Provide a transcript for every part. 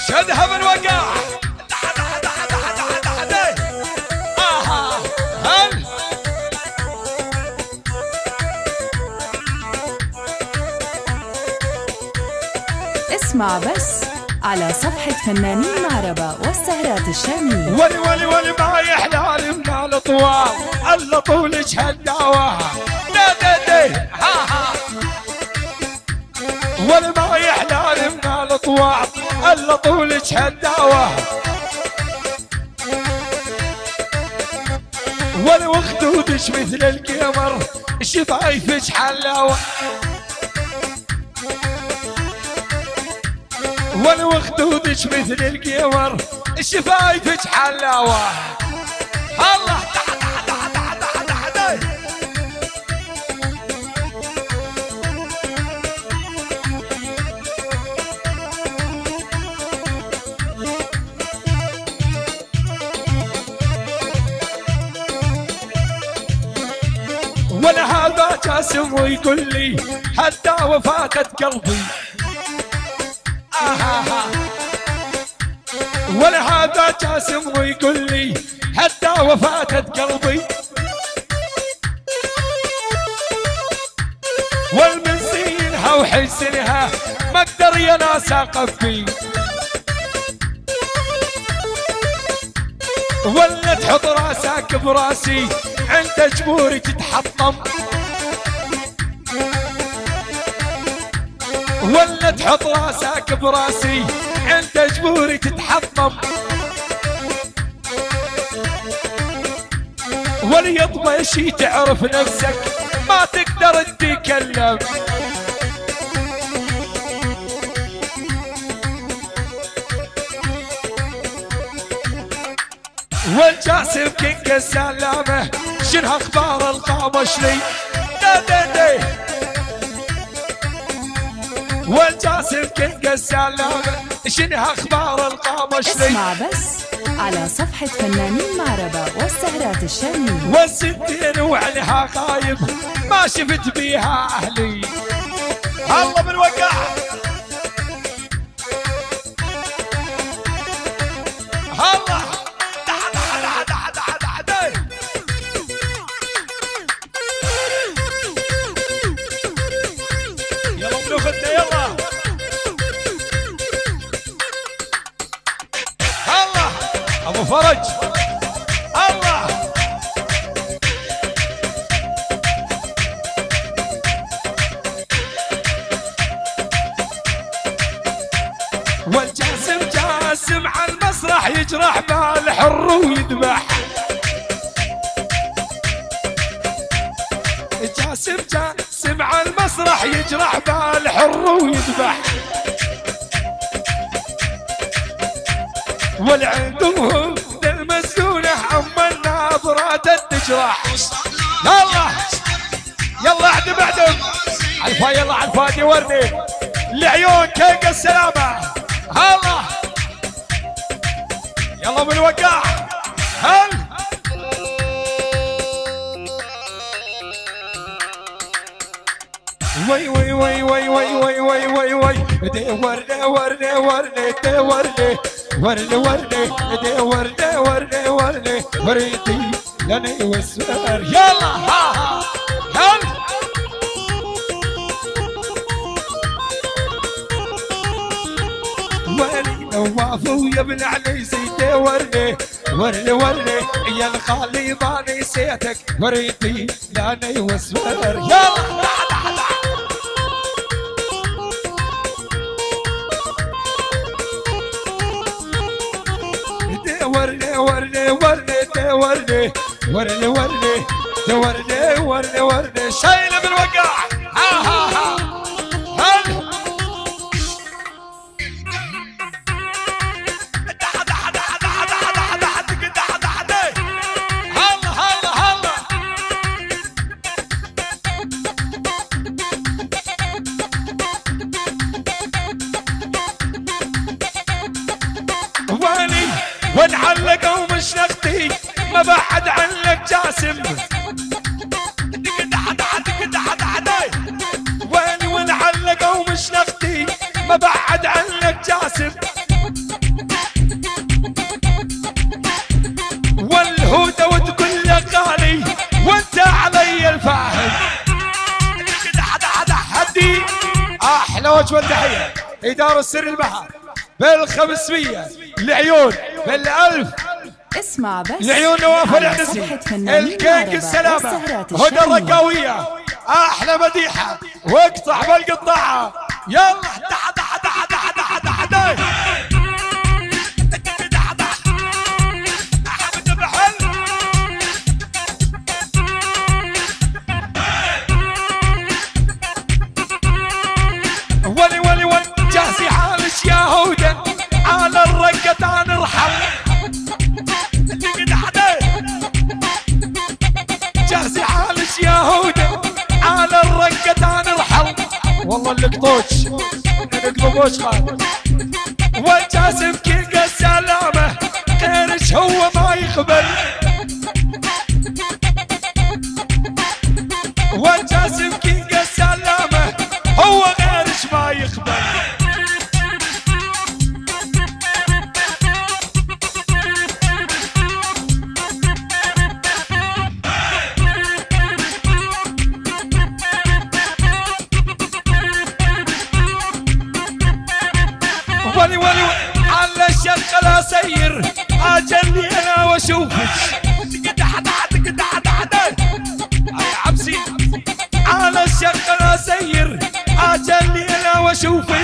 شدها بالوقع. هل اسمع بس على صفحة فنانين معربة والسهرات الشامية. ولي ولي ولي ما يحلال من الطوال الا طولك هالدواها. ها ها ولي ما يحلال من الطوال الا طولك هالدواها. ولي وخدودك مثل القمر شفايفك حلاوه. ولي وخدودك مثل القمر شفايفك حلاوه. الله ولا هذا جاسم ويقول لي حتى وفاتت قلبي. ولا هذا جاسم ويقول لي حتى وفاتت قلبي. والمنزينها وحسنها ما اقدر يا ناس اقفي. ولا تحط راسك براسي عند جبوري تتحطم. ولا تحط راسك براسي عند جبوري تتحطم. وليطمى شي تعرف نفسك ما تقدر تتكلم. والجاسم كينج السلامه شنها اخبار القامش لي. والجاسم كينج السلامه شنها اخبار القامش لي. اسمع بس على صفحة فنانين معربة والسهرات الشامية. والستين وعليها غايب ما شفت بيها اهلي. الله بالوقع. الله يلا بناخذنا يلا. الله ابو فرج. الله والجاسم جاسم على المسرح يجرح بالحر ويذبح. جاسم جاسم على المسرح يجرح بالحر ويذبح. والعندهم المسؤولة أما الناظرات تجرح. يلا يلا اعدم اعدم عالفا يلا عالفادي وردي العيون كينج السلامه. الله يلا بالوقع. هل وي وي وي وي وي وي وي وي وي دي وردي وردي وردي دي وردي وردي وردي دي وردي وردي وردي وردي لاني وسوار. يلا ها ها هل ولي نواف ويا ابن علي زيدي وردي وردي وردي يا الخالي ما نسيتك وردي لاني وسوار. يلا وردي وردي وردي وردي وردي وردي وردي وردي وردي شايله بالوقع. ها ها ها هل ونعلق ومش نختي ما بعد عنك جاسم. ويني احلى وجه والتحيه اداره سر البحر بال500 العيون بال1000 اسمع بس العيون نواف العنزي الكيك السلامه هدى الرقاويه احلى مديحه واقطع بالقطاعه يلا دح دح دح دح دح دح دح ولي ولي ولي جهزي حالش يا هودة على الرقة تعال نرحل جهزي حالش يا هودة على الرقة تعال نرحل والله القطوش القلبوش خالد والجاسم كيك السلامه غيرش هو ما يقبل والجاسم كيك السلامه هو غيرش ما يقبل ولي ولي على الشق لا سير اجلني انا واشوفك يا عبسي على الشق لا سير اجلني انا واشوفك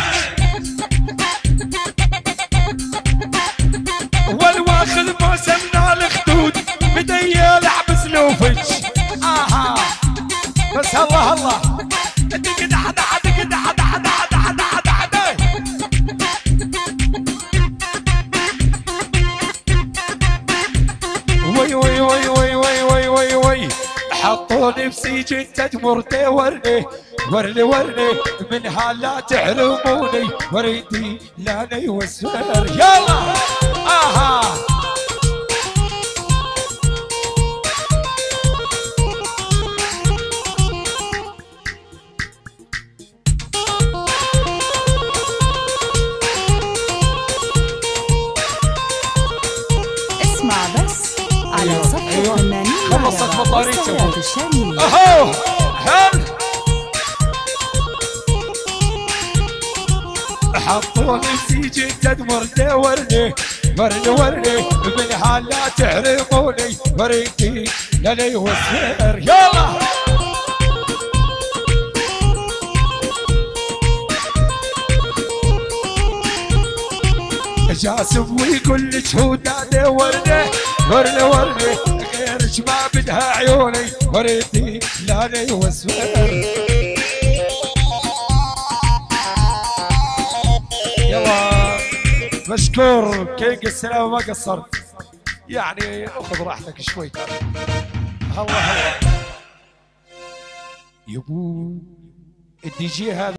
والواخذ موسمنا الخدود بدي يلعب سلوفك اها بس الله الله وي وي وي وي وي وي وي وي حطوني بسجن تدمر ورني ورني ورني منها لا تحرموني وريدي لا يوسفر يلا اها اسمع بس على صفحة الفنانين خلصت مطاريك والسهرات الشامية اهو هل حطوني بسجن تدمر ورني ورني ورني منها لا تحرموني وريدي لا يوسفر يلا جاسم ويقول لك شهودنا ورني ورني ورني غيرك ما بدها عيوني وريدي لا يوسفر يلا مشكور كينج السلامه ما قصرت يعني خذ راحتك شوي الله الله يبو الدي جي هذا